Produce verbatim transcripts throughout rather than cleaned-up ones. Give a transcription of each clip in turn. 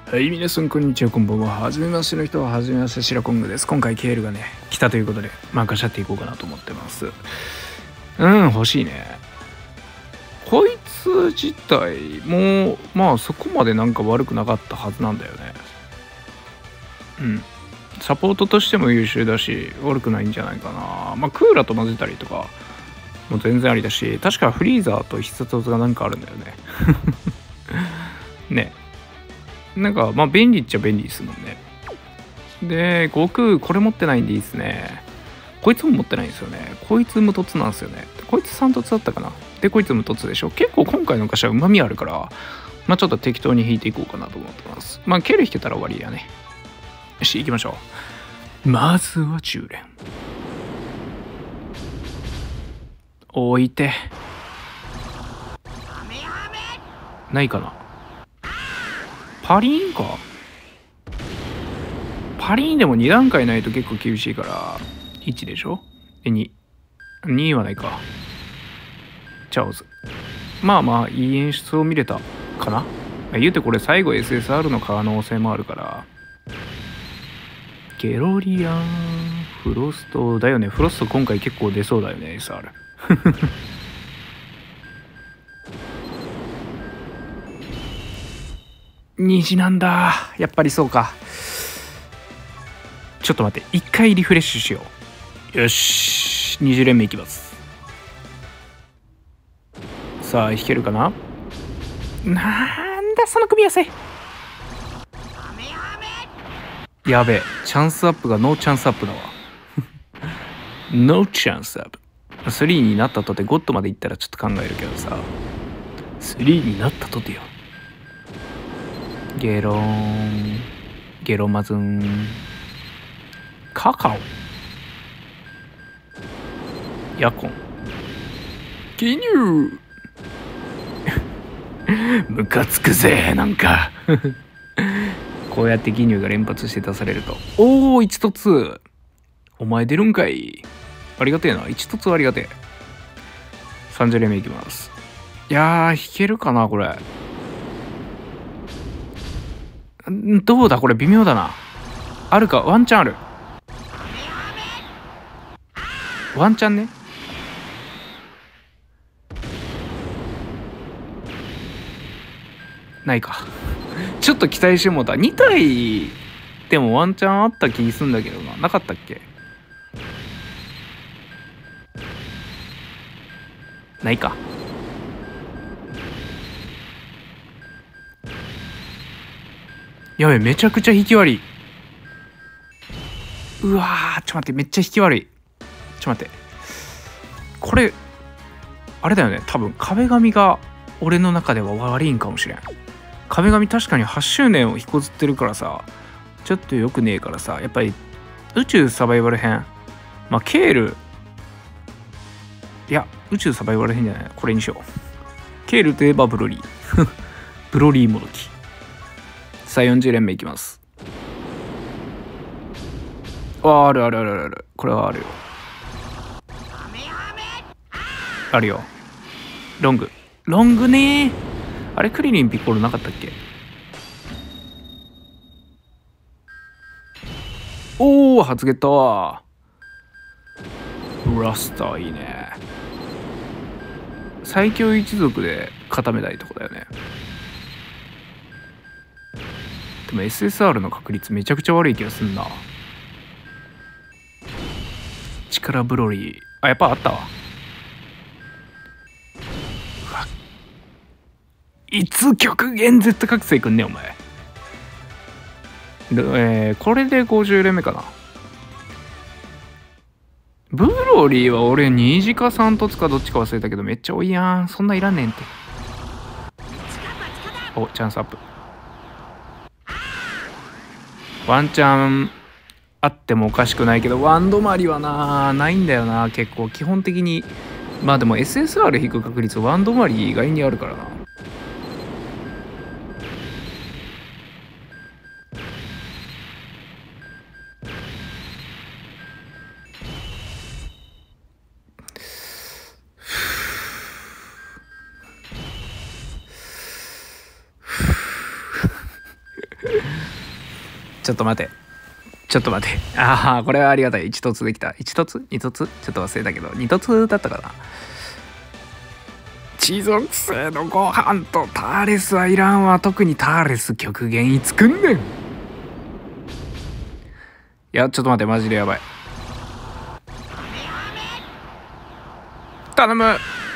はい、皆さんこんにちは、こんばんは。はじめましての人ははじめまして、シラコングです。今回ケールがね来たということで、まあガシャっていこうかなと思ってます。うん欲しいね。こいつ自体もまあそこまでなんか悪くなかったはずなんだよね。うんサポートとしても優秀だし悪くないんじゃないかな。まあクーラと混ぜたりとかも全然ありだし、確かフリーザーと必殺技がなんかあるんだよね。ねなんかまあ便利っちゃ便利ですもんね。で悟空これ持ってないんでいいですね。こいつも持ってないんですよね。こいつ無凸なんですよね。こいつさん凸だったかな。でこいつ無凸でしょ。結構今回の歌詞はうまみあるから、まあちょっと適当に引いていこうかなと思ってます。まあケル引けたら終わりやね。よし行きましょう。まずはじゅう連置いてないかな。パリーンか。パリーンでもに段階ないと結構厳しいからいちでしょ。でににはないか。チャオズまあまあいい演出を見れたかな。言うてこれ最後 エスエスアール の可能性もあるから。ゲロリアンフロストだよね。フロスト今回結構出そうだよね エスアール。虹なんだ。やっぱりそうか。ちょっと待って一回リフレッシュしよう。よしにじゅう連目いきます。さあ引けるかな。なんだその組み合わせ。やべえチャンスアップがノーチャンスアップだわ。ノーチャンスアップスリーになったとてゴッドまでいったらちょっと考えるけどさ、スリーになったとてよ。ゲロンゲロマズンカカオヤコンギニュームカつくぜなんか。こうやってギニューが連発して出されると、おおいち凸お前出るんかい。ありがてえな。いち凸はありがてえ。さんじゅう連目いきます。いやー引けるかなこれ。どうだこれ微妙だな。あるかワンチャンある。ワンチャンね。ないか。ちょっと期待してもうた。に体でもワンチャンあった気すんだけどな。なかったっけ。ないか。やべめちゃくちゃ引き悪い。うわーちょっと待ってめっちゃ引き悪い。ちょっと待って、これあれだよね。多分壁紙が俺の中では悪いんかもしれん。壁紙確かにはち周年を引こずってるからさ、ちょっとよくねえからさ、やっぱり宇宙サバイバル編、まあケール、いや宇宙サバイバル編じゃない、これにしよう。ケールといえばブロリー。ブロリーもどき。さあよんじゅう連目いきます。ああるあるあるある。これはあるよ。あるよ。ロングロングねー。あれクリリンピッコロなかったっけ。おお初ゲット。ラスターいいね。最強一族で固めたいとこだよね。でも エスエスアール の確率めちゃくちゃ悪い気がすんな。力ブロリーあやっぱあったわ。うわいつ極限 Z 覚醒くんねお前。で、えー、これでごじゅう連目かな。ブロリーは俺にじかさん凸かどっちか忘れたけどめっちゃ多いやん。そんないらんねんって。おチャンスアップ。ワンチャンあってもおかしくないけどワン止まりはなないんだよな。結構基本的にまあでも エスエスアール 引く確率ワン止まり意外にあるからな。 ちょっと待てちょっと待てああこれはありがたい。一突できた。一突二突ちょっと忘れたけど二突だったかな。地属性のご飯とターレスはいらんわ。特にターレス極限いつくんねん。いやちょっと待ってマジでやばい。頼む。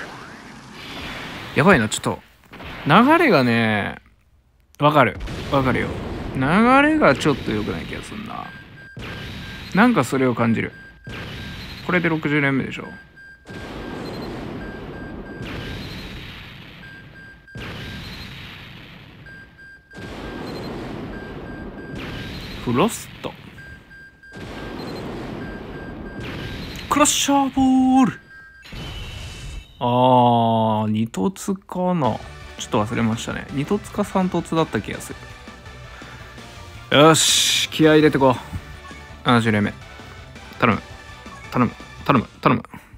やばいな。ちょっと流れがねわかるわかるよ。流れがちょっと良くない気がすんな。なんかそれを感じる。これでろくじゅうねんめでしょ。フロストクラッシャーボール。あー二突かな。ちょっと忘れましたね。二突か三突だった気がする。よし気合い入れてこう。ななじゅうねんめ頼む頼む頼む頼む。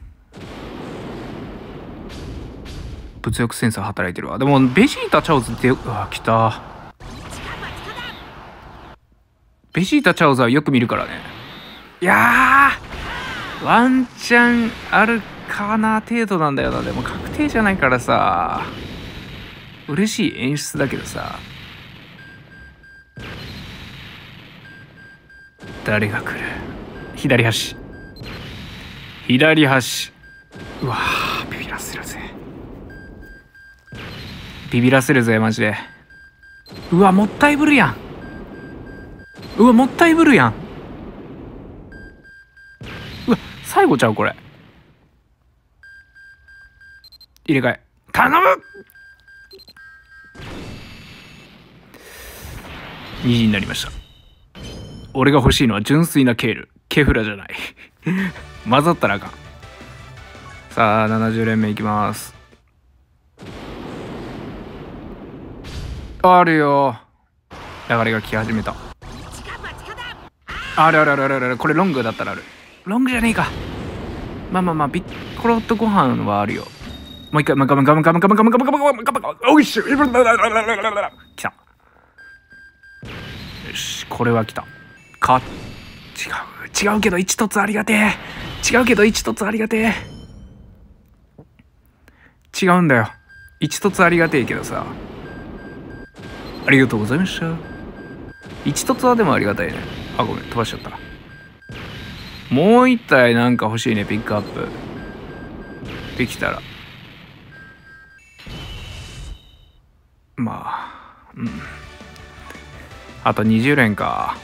物欲センサー働いてるわ。でもベジータチャオズってうわ来た。ベジータチャオズはよく見るからね。いやーワンチャンあるかな程度なんだよな。でも確定じゃないからさ嬉しい演出だけどさ。誰が来る。左端左端。うわービビらせるぜビビらせるぜマジで。うわもったいぶるやん。うわもったいぶるやん。うわ最後ちゃうこれ。入れ替え頼む。虹になりました。俺が欲しいのは純粋なケールケフラじゃない混ざったらあかん。さあななじゅう連目いきます。あるよ流れが来始めた。あるあるあるあるある。これロングだったらある。ロングじゃねえか。まあまあまあビッコロとご飯はあるよ。もう一回ガムガムガムガムガムガムガムガムガムガムおいしい。来た。よしこれは来たか。違う違うけど一突ありがてえ。違うけど一突ありがてえ。違うんだよ。一突ありがてえけどさ。ありがとうございました。一突はでもありがたいね。あごめん飛ばしちゃった。もう一体なんか欲しいね。ピックアップできたらまあうんあとにじゅう連か。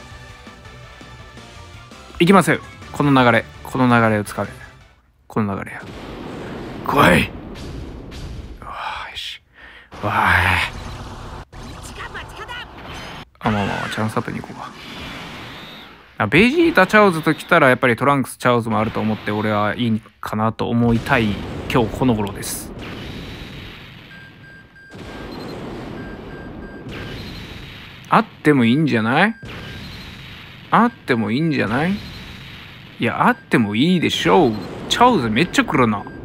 いきますよ。この流れこの流れをつかめ。この流れや来い。うわーよしわーあまあまあチャンスアップに行こうか。あベジータチャオズときたらやっぱりトランクスチャオズもあると思って俺はいいかなと思いたい今日この頃です。あってもいいんじゃない。あってもいいんじゃない。いやあってもいいでしょう。チャオズめっちゃ来るな。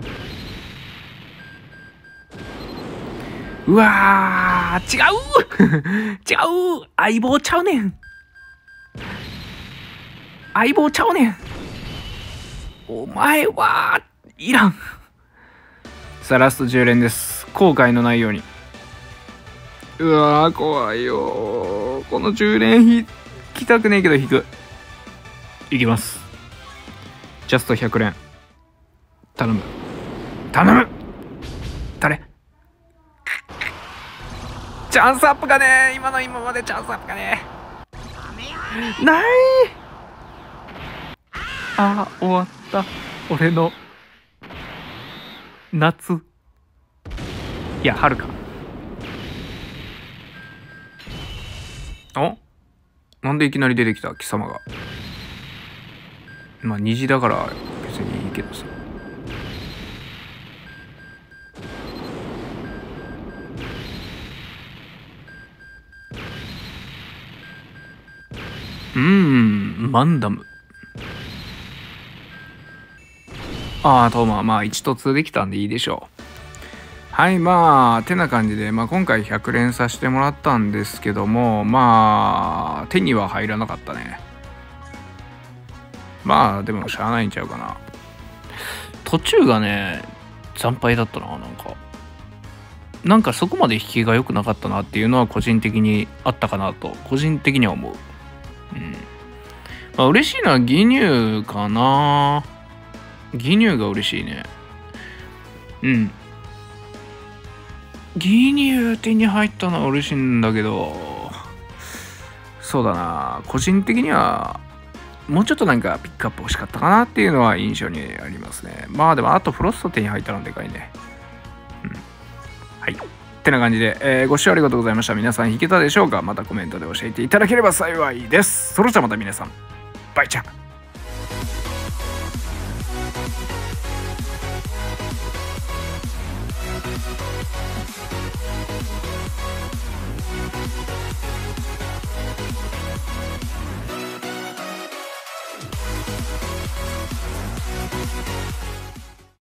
うわー違う違う相棒ちゃうねん。相棒ちゃうねん。お前はいらん。さあラストじゅう連です。後悔のないように。うわー怖いよこのじゅう連引きたくねえけど引く。いきます。ジャストひゃく連頼む頼む。誰チャンスアップがね今の今までチャンスアップがねない。あー終わった俺の夏いや春か。あなんでいきなり出てきた貴様が。まあ虹だから別にいいけどさ。うーんマンダム。ああトーマまあいち突できたんでいいでしょう。 はい、まあてな感じで、まあ、今回ひゃく連させてもらったんですけども、まあ手には入らなかったね。まあでもしゃあないんちゃうかな。途中がね惨敗だったな。なんかなんかそこまで引きが良くなかったなっていうのは個人的にあったかなと個人的には思う。うん。まあ嬉しいのは義乳かな。義乳が嬉しいね。うん。義乳手に入ったのは嬉しいんだけど、そうだな、個人的にはもうちょっとなんかピックアップ欲しかったかなっていうのは印象にありますね。まあでもあとフロスト手に入ったのでかいね。うん。はい。ってな感じで、えーご視聴ありがとうございました。皆さん弾けたでしょうか。またコメントで教えていただければ幸いです。それじゃまた皆さん、バイチャー。